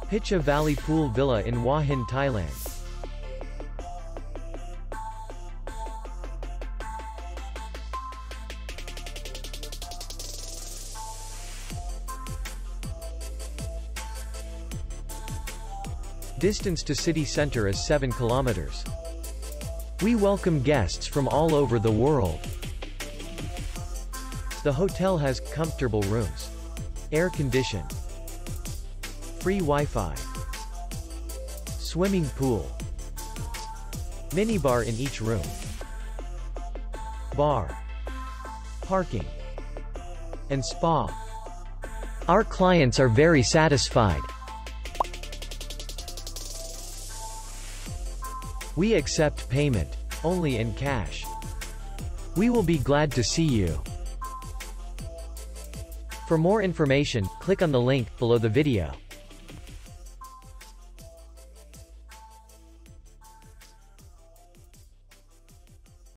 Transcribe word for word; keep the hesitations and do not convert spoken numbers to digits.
Picha Valley Pool Villa in Hua Hin, Thailand. Distance to city center is seven kilometers. We welcome guests from all over the world. The hotel has comfortable rooms, air condition, free Wi-Fi, swimming pool, minibar in each room, bar, parking, and spa. Our clients are very satisfied. We accept payment only in cash. We will be glad to see you. For more information, click on the link below the video.